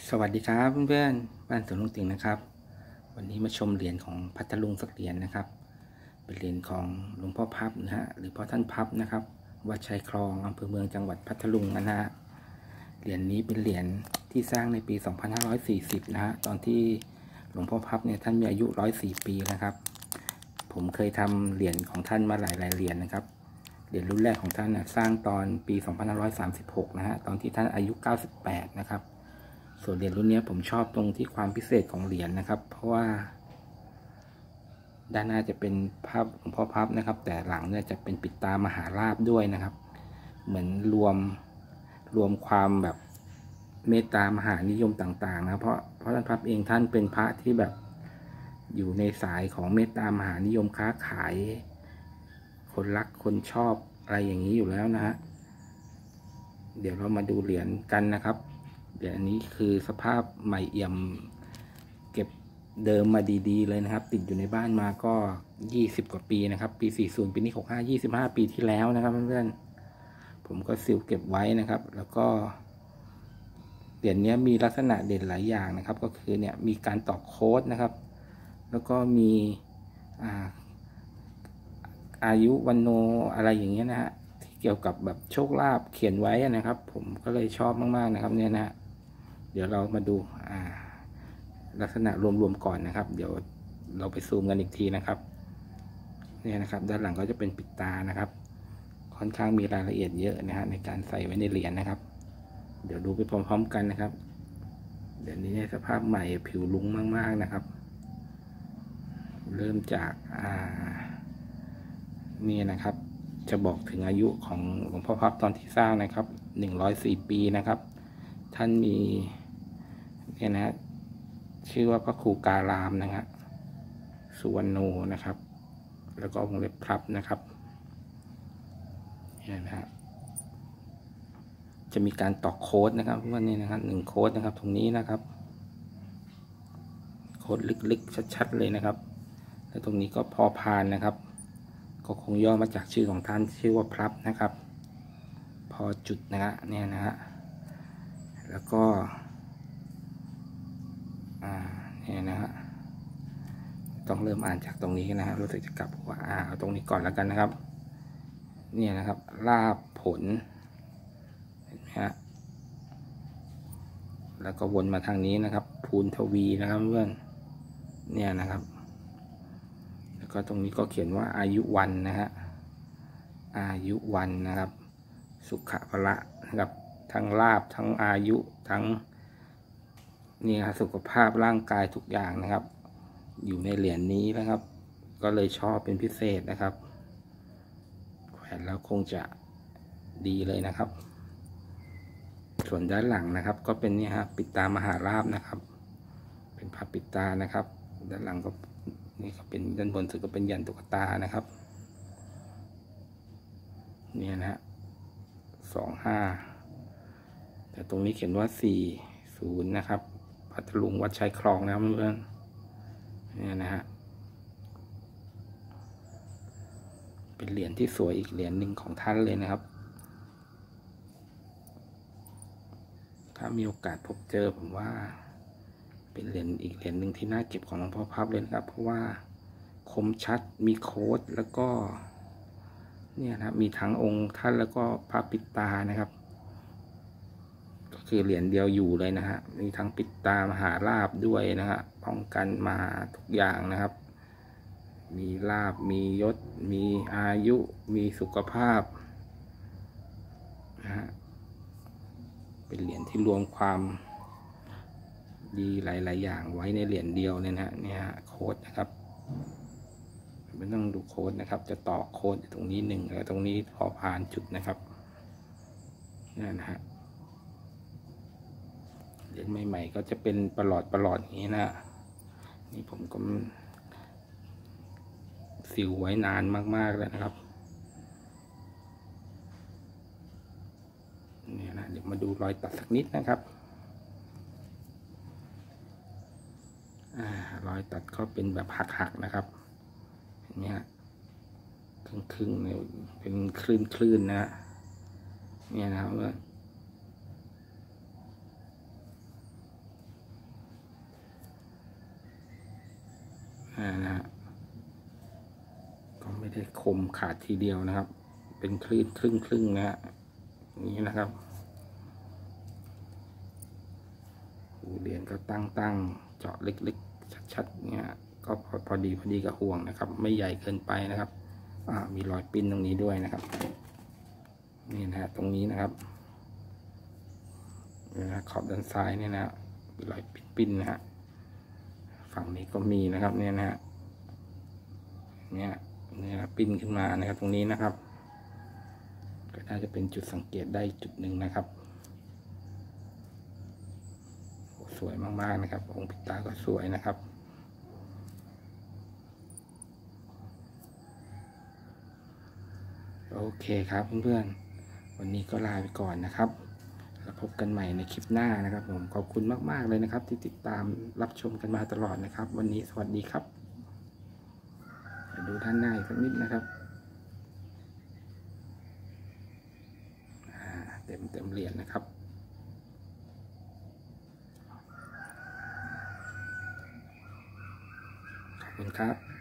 สวัสดีครับเพื่อนๆบ้านสวนลุงติ่งนะครับวันนี้มาชมเหรียญของพัทลุงสักเหรียญนะครับเป็นเหรียญของหลวงพ่อพับนะฮะหรือพ่อท่านพับนะครับวัดชัยคลองอำเภอเมืองจังหวัดพัทลุงนะฮะเหรียญนี้เป็นเหรียญที่สร้างในปี 2540 นะฮะตอนที่หลวงพ่อพับเนี่ยท่านมีอายุ 104 ปีนะครับผมเคยทำเหรียญของท่านมาหลายเหรียญนะครับเหรียญรุ่นแรกของท่านนะสร้างตอนปี 2536 นะฮะตอนที่ท่านอายุ 98 นะครับส่วนเหรียญรุ่นนี้ผมชอบตรงที่ความพิเศษของเหรียญนะครับเพราะว่าด้านหน้าจะเป็นภาพหลวงพ่อพับนะครับแต่หลังเนี่ยจะเป็นปิดตามหาราชด้วยนะครับเหมือนรวมความแบบเมตตามหานิยมต่างๆนะเพราะท่านพับเองท่านเป็นพระที่แบบอยู่ในสายของเมตตามหานิยมค้าขายคนรักคนชอบอะไรอย่างนี้อยู่แล้วนะฮะเดี๋ยวเรามาดูเหรียญกันนะครับเหรียญนี้คือสภาพใหม่เอี่ยมเก็บเดิมมาดีๆเลยนะครับติดอยู่ในบ้านมาก็20กว่าปีนะครับปี40ปีนี้65 25ปีที่แล้วนะครับเพื่อนๆผมก็ซีลเก็บไว้นะครับแล้วก็เหรียญนี้มีลักษณะเด่นหลายอย่างนะครับก็คือเนี่ยมีการตอกโค้ดนะครับแล้วก็มีอายุวันโนอะไรอย่างเงี้ยนะฮะเกี่ยวกับแบบโชคลาภเขียนไว้นะครับผมก็เลยชอบมากๆนะครับเนี่ยนะฮะเดี๋ยวเรามาดูลักษณะรวมๆก่อนนะครับเดี๋ยวเราไปซูมกันอีกทีนะครับเนี่ยนะครับด้านหลังก็จะเป็นปิดตานะครับค่อนข้างมีรายละเอียดเยอะนะฮะในการใส่ไว้ในเหรียญนะครับเดี๋ยวดูไปพร้อมๆกันนะครับเดี๋ยวนี้ในสภาพใหม่ผิวลุ้งมากๆนะครับเริ่มจากนี่นะครับจะบอกถึงอายุของหลวงพ่อพับตอนที่สร้างนะครับ104 ปีนะครับท่านมีเนี่ยนะชื่อว่าพระครูการามนะครับสุวรรณโนนะครับแล้วก็วงเล็บพรับนะครับเนี่ยนะฮะจะมีการตอกโค้ดนะครับว่านี่นะครับ1โค้ดนะครับตรงนี้นะครับโค้ดลึกๆชัดๆเลยนะครับแล้วตรงนี้ก็พอพานนะครับก็คงย่อมาจากชื่อของท่านชื่อว่าพรับนะครับพอจุดนะฮะเนี่ยนะฮะแล้วก็เนี่ยนะฮะต้องเริ่มอ่านจากตรงนี้นะฮะรู้สึกจะกลับว่าเอาตรงนี้ก่อนแล้วกันนะครับเนี่ยนะครับลาภผลเห็นไหมฮะแล้วก็วนมาทางนี้นะครับภูนทวีนะครับเพื่อนเนี่ยนะครับแล้วก็ตรงนี้ก็เขียนว่าอายุวันนะฮะอายุวันนะครับสุขะพละนะครับทั้งลาภทั้งอายุทั้งนี่ครับสุขภาพร่างกายทุกอย่างนะครับอยู่ในเหรียญนี้นะครับก็เลยชอบเป็นพิเศษนะครับแขวนแล้วคงจะดีเลยนะครับส่วนด้านหลังนะครับก็เป็นนี่ฮะปิดตามหาราชนะครับเป็นพระปิดตานะครับด้านหลังก็นี่ก็เป็นด้านบนสุดก็เป็นยันตุ๊กตานะครับนี่นะฮะ25แต่ตรงนี้เขียนว่า40นะครับพัทลุงวัดชัยคลองนะครับเพื่อนนี่นะฮะเป็นเหรียญที่สวยอีกเหรียญหนึ่งของท่านเลยนะครับถ้ามีโอกาสพบเจอผมว่าเป็นเหรียญอีกเหรียญหนึ่งที่น่าเก็บของหลวงพ่อพับเลยนะครับเพราะว่าคมชัดมีโค้ดแล้วก็เนี่ยนะมีทั้งองค์ท่านแล้วก็พระปิดตานะครับก็คือเหรียญเดียวอยู่เลยนะฮะมีทั้งปิดตามหาลาภด้วยนะฮะป้องกันมาทุกอย่างนะครับมีลาภมียศมีอายุมีสุขภาพนะฮะเป็นเหรียญที่รวมความดีหลายๆอย่างไว้ในเหรียญเดียวเลยนะฮะเนี่ยโค้ดนะครับไม่ต้องดูโค้ดนะครับจะต่อโค้ดตรงนี้1แล้วตรงนี้พอผ่านจุดนะครับนั่นนะฮะเหรียญใหม่ๆก็จะเป็นประหลอดอย่างนี้นะนี่ผมก็ซิลไว้นานมากๆแล้วนะครับนี่นะเดี๋ยวมาดูรอยตัดสักนิดนะครับรอยตัดก็เป็นแบบหักๆนะครับเห็นไหมฮะครึ่งเนี่ยเป็นคลื่นนะเนี่ยนะครับนะฮะก็ไม่ได้คมขาดทีเดียวนะครับเป็นคลื่นครึ่งนะฮะอย่างนี้นะครับเหรียญก็ตั้งเจาะเล็กๆชัดๆเนี่ยก็พอดีกับห่วงนะครับไม่ใหญ่เกินไปนะครับมีรอยปิ้นตรงนี้ด้วยนะครับนี่นะฮะตรงนี้นะครับขอบด้านซ้ายเนี่ยนะมีรอยปิ้นนะฮะฝั่งนี้ก็มีนะครับเนี่ยนะฮะเนี่ยปิ้นขึ้นมานะครับตรงนี้นะครับก็น่าจะเป็นจุดสังเกตได้จุดหนึ่งนะครับสวยมากๆนะครับองค์ปิดตาก็สวยนะครับโอเคครับเพื่อนๆวันนี้ก็ลาไปก่อนนะครับแล้วพบกันใหม่ในคลิปหน้านะครับผมขอบคุณมากๆเลยนะครับที่ติดตามรับชมกันมาตลอดนะครับวันนี้สวัสดีครับดูด้านหน้าอีกสักนิดนะครับเต็มเหรียญนะครับขอบคุณครับ